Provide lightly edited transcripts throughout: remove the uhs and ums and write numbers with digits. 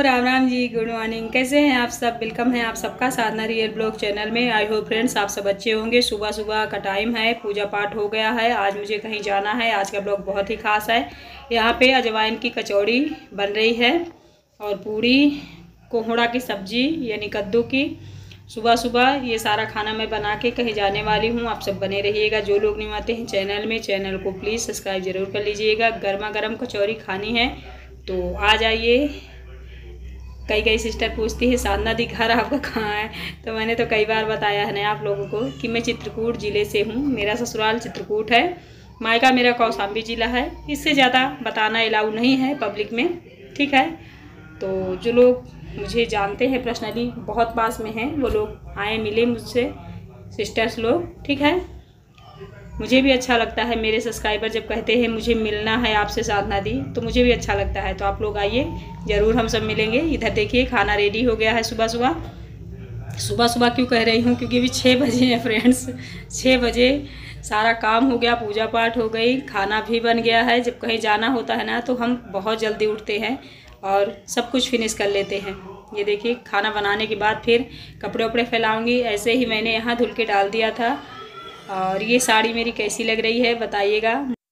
Ram Ram ji, good morning. कैसे हैं आप सब? वेलकम है आप सबका साधना रियल ब्लॉग चैनल में। आई होप फ्रेंड्स आप सब अच्छे होंगे। सुबह सुबह का टाइम है, पूजा पाठ हो गया है। आज मुझे कहीं जाना है। आज का ब्लॉग बहुत ही खास है। यहाँ पे अजवाइन की कचौड़ी बन रही है और पूड़ी, कोहड़ा की सब्जी यानी कद्दू की। सुबह सुबह ये सारा खाना मैं बना के कहीं जाने वाली हूँ। आप सब बने रहिएगा। जो लोग नहीं आते हैं चैनल को प्लीज़ सब्सक्राइब जरूर कर लीजिएगा। गर्मा गर्म कचौड़ी खानी है तो आ जाइए। कई सिस्टर पूछती है साधना दी घर आपका कहाँ है, तो मैंने तो कई बार बताया है ना आप लोगों को कि मैं चित्रकूट ज़िले से हूँ। मेरा ससुराल चित्रकूट है, मायका मेरा कौशाम्बी ज़िला है। इससे ज़्यादा बताना अलाउ नहीं है पब्लिक में, ठीक है। तो जो लोग मुझे जानते हैं पर्सनली, बहुत पास में हैं, वो लोग आए मिले मुझसे, सिस्टर्स लोग, ठीक है। मुझे भी अच्छा लगता है, मेरे सब्सक्राइबर जब कहते हैं मुझे मिलना है आपसे साधना दी, तो मुझे भी अच्छा लगता है। तो आप लोग आइए, ज़रूर हम सब मिलेंगे। इधर देखिए खाना रेडी हो गया है। सुबह सुबह क्यों कह रही हूँ, क्योंकि अभी 6 बजे हैं फ्रेंड्स। 6 बजे सारा काम हो गया, पूजा पाठ हो गई, खाना भी बन गया है। जब कहीं जाना होता है ना तो हम बहुत जल्दी उठते हैं और सब कुछ फिनिश कर लेते हैं। ये देखिए खाना बनाने के बाद फिर कपड़े वपड़े फैलाऊँगी। ऐसे ही मैंने यहाँ धुल के डाल दिया था। और ये साड़ी मेरी कैसी लग रही है बताइएगा।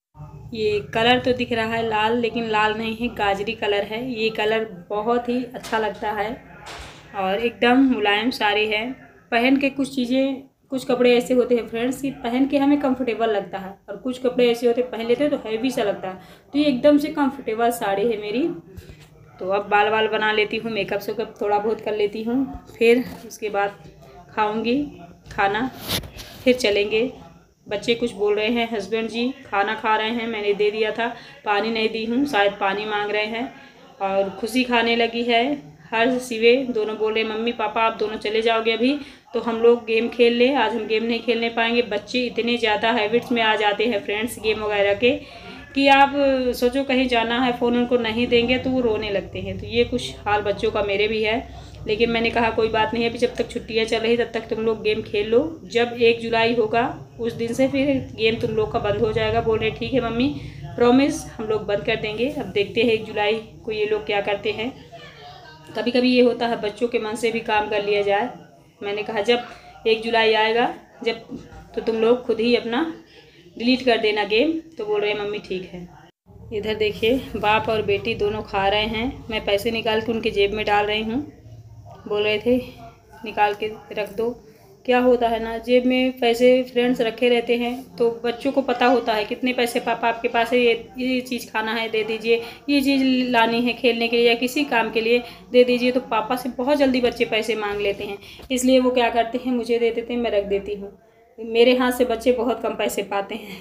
ये कलर तो दिख रहा है लाल, लेकिन लाल नहीं है, गाजरी कलर है। ये कलर बहुत ही अच्छा लगता है और एकदम मुलायम साड़ी है। पहन के कुछ कपड़े ऐसे होते हैं फ्रेंड्स कि पहन के हमें कंफर्टेबल लगता है, और कुछ कपड़े ऐसे होते हैं पहन लेते हैं तो हैवी सा लगता है। तो ये एकदम से कंफर्टेबल साड़ी है मेरी। तो अब बाल बना लेती हूँ, मेकअप शेकअप थोड़ा बहुत कर लेती हूँ, फिर उसके बाद खाऊँगी खाना, फिर चलेंगे। बच्चे कुछ बोल रहे हैं, हस्बैंड जी खाना खा रहे हैं, मैंने दे दिया था, पानी नहीं दी हूँ, शायद पानी मांग रहे हैं। और खुशी खाने लगी है, हर्ष शिवे दोनों बोल रहे मम्मी पापा आप दोनों चले जाओगे अभी तो हम लोग गेम खेल ले। आज हम गेम नहीं खेलने पाएंगे। बच्चे इतने ज़्यादा हैबिट्स में आ जाते हैं फ्रेंड्स गेम वगैरह के, कि आप सोचो कहीं जाना है, फ़ोन उनको नहीं देंगे तो वो रोने लगते हैं। तो ये कुछ हाल बच्चों का मेरे भी है, लेकिन मैंने कहा कोई बात नहीं है, अभी जब तक छुट्टियां चल रही तब तक तुम लोग गेम खेल लो। जब 1 जुलाई होगा उस दिन से फिर गेम तुम लोग का बंद हो जाएगा। बोल रहे ठीक है मम्मी, प्रॉमिस हम लोग बंद कर देंगे। अब देखते हैं 1 जुलाई को ये लोग क्या करते हैं। कभी कभी ये होता है बच्चों के मन से भी काम कर लिया जाए। मैंने कहा जब 1 जुलाई आएगा जब, तो तुम लोग खुद ही अपना डिलीट कर देना गेम। तो बोल रहे मम्मी ठीक है। इधर देखिए बाप और बेटी दोनों खा रहे हैं। मैं पैसे निकाल के उनके जेब में डाल रही हूँ। बोल रहे थे निकाल के रख दो। क्या होता है ना, जेब में पैसे फ्रेंड्स रखे रहते हैं तो बच्चों को पता होता है कितने पैसे पापा आपके पास है, ये चीज़ खाना है दे दीजिए, ये चीज़ लानी है खेलने के लिए या किसी काम के लिए दे दीजिए। तो पापा से बहुत जल्दी बच्चे पैसे मांग लेते हैं, इसलिए वो क्या करते हैं मुझे दे देते हैं, मैं रख देती हूँ। मेरे हाथ से बच्चे बहुत कम पैसे पाते हैं।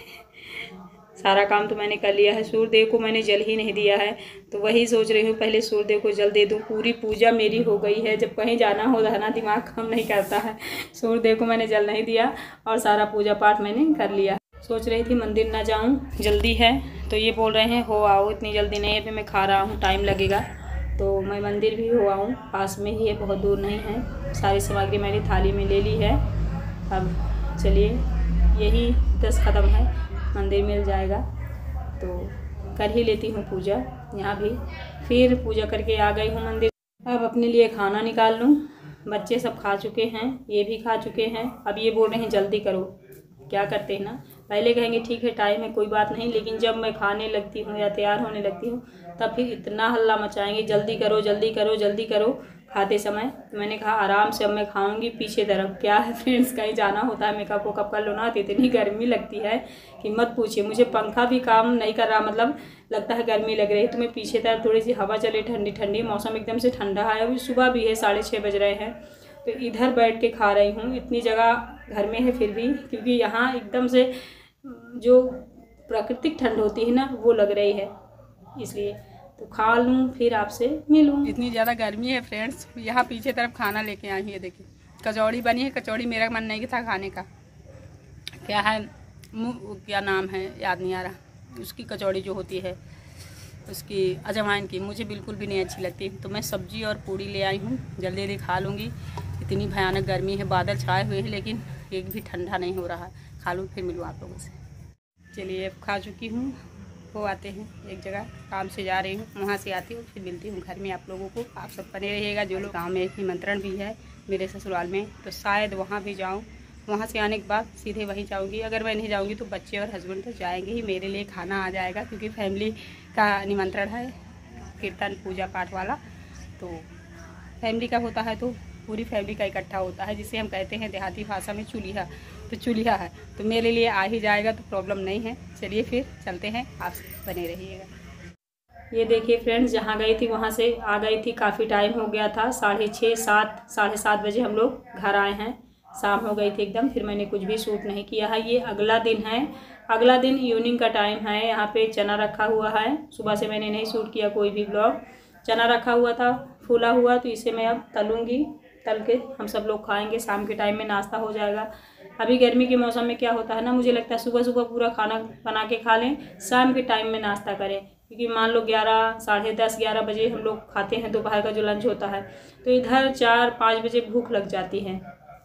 सारा काम तो मैंने कर लिया है। सूर्यदेव को मैंने जल ही नहीं दिया है, तो वही सोच रही हूँ पहले सूर्यदेव को जल दे दूँ। पूरी पूजा मेरी हो गई है। जब कहीं जाना होता है ना दिमाग काम नहीं करता है। सूर्यदेव को मैंने जल नहीं दिया और सारा पूजा पाठ मैंने कर लिया। सोच रही थी मंदिर ना जाऊँ, जल्दी है, तो ये बोल रहे हैं हो आओ, इतनी जल्दी नहीं है, फिर मैं खा रहा हूँ टाइम लगेगा। तो मैं मंदिर भी हो आऊँ, पास में ही है, बहुत दूर नहीं है। सारी सामग्री मैंने थाली में ले ली है। अब चलिए यही 10 कदम है, मंदिर मिल जाएगा तो कर ही लेती हूँ पूजा यहाँ भी। फिर पूजा करके आ गई हूँ मंदिर। अब अपने लिए खाना निकाल लूँ। बच्चे सब खा चुके हैं, ये भी खा चुके हैं। अब ये बोल रहे हैं जल्दी करो। क्या करते हैं ना, पहले कहेंगे ठीक है टाइम है कोई बात नहीं, लेकिन जब मैं खाने लगती हूँ या तैयार होने लगती हूँ तब फिर इतना हल्ला मचाएंगे जल्दी करो जल्दी करो जल्दी करो खाते समय। तो मैंने कहा आराम से अब मैं खाऊंगी पीछे तरफ। क्या है फ्रेंड्स, कहीं जाना होता है मेकअप वेकअप कर लो ना तो इतनी गर्मी लगती है कि मत पूछिए। मुझे पंखा भी काम नहीं कर रहा, मतलब लगता है गर्मी लग रही है। तो मैं पीछे तरफ थोड़ी सी हवा चले, ठंडी ठंडी, मौसम एकदम से ठंडा है। अभी सुबह भी है, 6:30 बज रहे हैं। तो इधर बैठ के खा रही हूँ। इतनी जगह घर में है फिर भी, क्योंकि यहाँ एकदम से जो प्राकृतिक ठंड होती है ना वो लग रही है, इसलिए। तो खा लूँ फिर आपसे मिलूँ। इतनी ज़्यादा गर्मी है फ्रेंड्स। यहाँ पीछे तरफ खाना लेके आई है, देखिए कचौड़ी बनी है। कचौड़ी मेरा मन नहीं था खाने का, क्या है क्या नाम है याद नहीं आ रहा, उसकी कचौड़ी जो होती है उसकी अजवाइन की, मुझे बिल्कुल भी नहीं अच्छी लगती। तो मैं सब्जी और पूड़ी ले आई हूँ, जल्दी जल्दी खा लूँगी। इतनी भयानक गर्मी है, बादल छाए हुए हैं लेकिन एक भी ठंडा नहीं हो रहा है। खा लूँ फिर मिलूँ आप लोगों से। चलिए अब खा चुकी हूँ, हो आते हैं एक जगह, काम से जा रही हूँ, वहाँ से आती हूँ, फिर मिलती हूँ घर में आप लोगों को। आप सब बने रहिएगा। जो लोग गाँव में एक निमंत्रण भी है मेरे ससुराल में, तो शायद वहाँ भी जाऊँ। वहाँ से आने के बाद सीधे वहीं जाऊँगी। अगर मैं नहीं जाऊँगी तो बच्चे और हस्बैंड तो जाएंगे ही, मेरे लिए खाना आ जाएगा, क्योंकि फैमिली का निमंत्रण है, कीर्तन पूजा पाठ वाला। तो फैमिली का होता है तो पूरी फैमिली का इकट्ठा होता है, जिसे हम कहते हैं देहाती भाषा में चूल्हा। तो चूल्हा है तो मेरे लिए आ ही जाएगा, तो प्रॉब्लम नहीं है। चलिए फिर चलते हैं, आप बने रहिएगा। ये देखिए फ्रेंड्स, जहाँ गई थी वहाँ से आ गई थी, काफ़ी टाइम हो गया था, 6:30 7:30 बजे हम लोग घर आए हैं। शाम हो गई थी एकदम। फिर मैंने कुछ भी शूट नहीं किया है। ये अगला दिन है, अगला दिन इवनिंग का टाइम है। यहाँ पे चना रखा हुआ है। सुबह से मैंने नहीं शूट किया कोई भी ब्लॉग। चना रखा हुआ था फूला हुआ, तो इसे मैं अब तलूँगी। तल के हम सब लोग खाएंगे, शाम के टाइम में नाश्ता हो जाएगा। अभी गर्मी के मौसम में क्या होता है ना, मुझे लगता है सुबह सुबह पूरा खाना बना के खा लें, शाम के टाइम में नाश्ता करें। क्योंकि मान लो 11 साढ़े 10 11 बजे हम लोग खाते हैं दोपहर का जो लंच होता है, तो इधर 4 5 बजे भूख लग जाती है।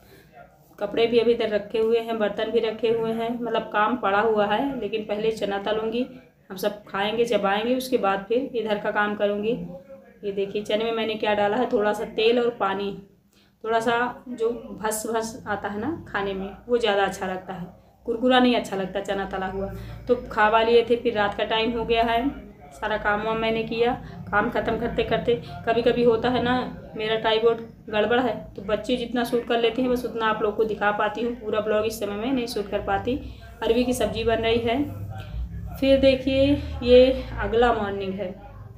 कपड़े भी अभी इधर रखे हुए हैं, बर्तन भी रखे हुए हैं, मतलब काम पड़ा हुआ है। लेकिन पहले चना तलूँगी, हम सब खाएंगे चबाएंगे, उसके बाद फिर इधर का काम करूँगी। ये देखिए चने में मैंने क्या डाला है, थोड़ा सा तेल और पानी, थोड़ा सा जो भस आता है ना खाने में, वो ज़्यादा अच्छा लगता है, कुरकुरा नहीं अच्छा लगता चना तला हुआ। तो खावा लिए थे, फिर रात का टाइम हो गया है, सारा काम वाम मैंने किया। काम ख़त्म करते करते कभी कभी होता है ना, मेरा ट्राइपॉड गड़बड़ है, तो बच्चे जितना शूट कर लेते हैं बस उतना आप लोग को दिखा पाती हूँ। पूरा ब्लॉग इस समय में नहीं शूट कर पाती। अरवी की सब्ज़ी बन रही है। फिर देखिए ये अगला मॉर्निंग है,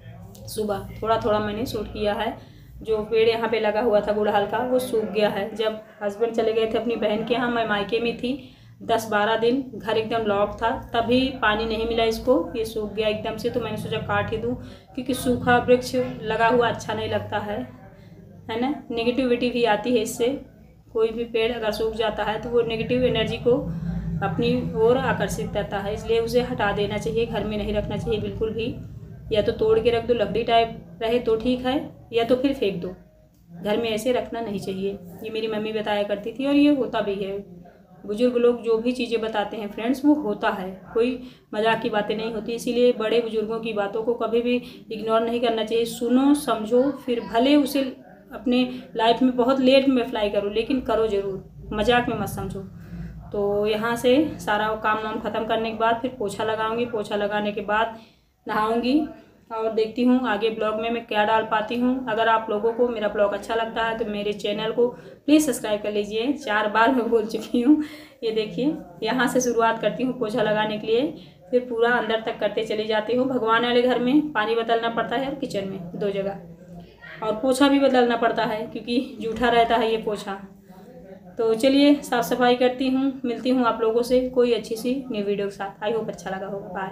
सुबह थोड़ा थोड़ा मैंने शूट किया है। जो पेड़ यहाँ पे लगा हुआ था गुड़हल का, वो सूख गया है। जब हस्बैंड चले गए थे अपनी बहन के यहाँ, मैं मायके में थी 10-12 दिन, घर एकदम लॉक था, तभी पानी नहीं मिला इसको, ये सूख गया एकदम से। तो मैंने सोचा काट ही दूँ, क्योंकि सूखा वृक्ष लगा हुआ अच्छा नहीं लगता है ना। नेगेटिविटी भी आती है इससे। कोई भी पेड़ अगर सूख जाता है तो वो नेगेटिव एनर्जी को अपनी ओर आकर्षित करता है, इसलिए उसे हटा देना चाहिए, घर में नहीं रखना चाहिए बिल्कुल भी। या तो तोड़ के रख दो, लकड़ी टाइप रहे तो ठीक है, या तो फिर फेंक दो। घर में ऐसे रखना नहीं चाहिए। ये मेरी मम्मी बताया करती थी, और ये होता भी है। बुजुर्ग लोग जो भी चीज़ें बताते हैं फ्रेंड्स, वो होता है, कोई मजाक की बातें नहीं होती। इसीलिए बड़े बुजुर्गों की बातों को कभी भी इग्नोर नहीं करना चाहिए। सुनो, समझो, फिर भले उसे अपने लाइफ में बहुत लेट में अप्लाई करो, लेकिन करो ज़रूर, मजाक में मत समझो। तो यहाँ से सारा काम वाम ख़त्म करने के बाद फिर पोछा लगाऊंगी। पोछा लगाने के बाद नहाऊंगी, और देखती हूँ आगे ब्लॉग में मैं क्या डाल पाती हूँ। अगर आप लोगों को मेरा ब्लॉग अच्छा लगता है तो मेरे चैनल को प्लीज़ सब्सक्राइब कर लीजिए। 4 बार मैं बोल चुकी हूँ। ये देखिए यहाँ से शुरुआत करती हूँ पोछा लगाने के लिए, फिर पूरा अंदर तक करते चली जाती हूँ। भगवान वाले घर में पानी बदलना पड़ता है, और किचन में 2 जगह, और पोछा भी बदलना पड़ता है क्योंकि जूठा रहता है ये पोछा। तो चलिए साफ़ सफाई करती हूँ, मिलती हूँ आप लोगों से कोई अच्छी सी न्यू वीडियो के साथ। आई होप अच्छा लगा होगा। बाय।